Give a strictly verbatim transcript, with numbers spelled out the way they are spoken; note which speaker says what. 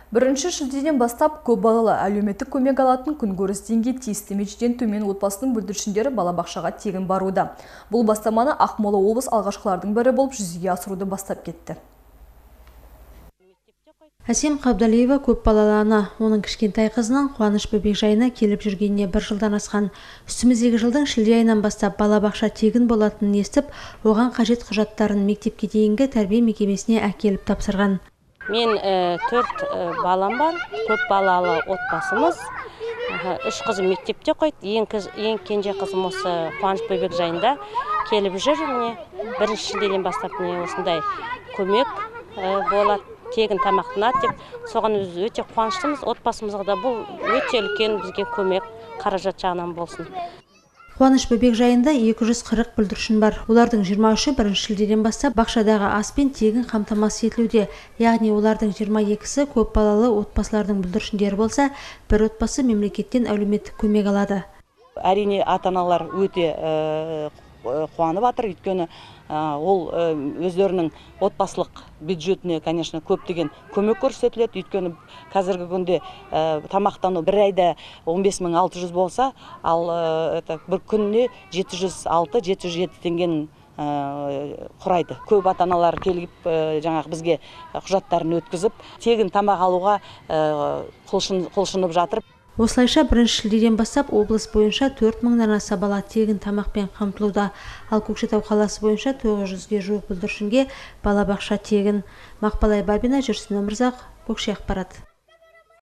Speaker 1: Бірінші шілдеден бастап көп балалы әлеуметтік көмек алатын күнкөріс деңгейі тиісті межеден төмен отбасының бүлдіршіндері балабақшаға тегін баруда. Бұл бастаманы Ақмола облыс алғашқылардың бірі болып жүзеге асыруды бастап кетті.
Speaker 2: Әсем Қабдалиева көп балалы ана, оның кішкентай қызының Қуаныш бөбекжайына келіп жүргеніне бір жылдан асқан. Үстіміздегі жылдың шілде айынан бастап балабақша тегін болатынын естіп, оған қажет құжаттарын мектепке дейінгі тәрбие мекемесіне әкеліп тапсырған.
Speaker 3: Мен төрт балам бар, көп балалы отбасымыз. Үш қызым мектепте қойды, ең кенже қызым осы Қуаныш бөбекжайында келіп жүр. Бірінші шілдеден бастап осындай көмек болады, тегін тамақтанады деп, соған өте қуаныштымыз. Отбасымызға да бұл өте үлкен бізге көмек, қаражат жағынан болсын.
Speaker 2: Қуаныш бөбекжайында екі жүз қырық бүлдіршін бар. Олардың жиырма үші бірінші шілдеден бастап бақшадағы аспен тегін қамтамасыз етілуде. Яғни олардың жиырма екісі көп балалы отбасылардың бүлдіршіндері болса, бір отбасы мемлекеттен әлеуметтік көмек алады.
Speaker 4: Әрине ата-аналар өте қуанып жатыр, өйткені ол өздерінің отбасылық бюджетіне, конечно, көптеген көмек көрсетіледі. Өйткені қазіргі күнде тамақтану бір айда он бес мың алты жүз болса, ал бір күніне жеті жүз алты — жеті жүз жеті теңгенің құрайды. Көп ата-аналар келіп жаңағы бізге құжаттарын өткізіп, тегін тамақ алуға құлшынып жатыр.
Speaker 2: Осылайша бірінші шілдеден бастап облыс бойынша төрт мыңнан аса бала тегін тамақпен қамтылуда. Ал Көкшетау қаласы бойынша тоғыз жүзге жуық бүлдіршінге балабақша тегін. Мақпал Айбабина, Жүрсін Өмірзақ, Көкше ақпарат.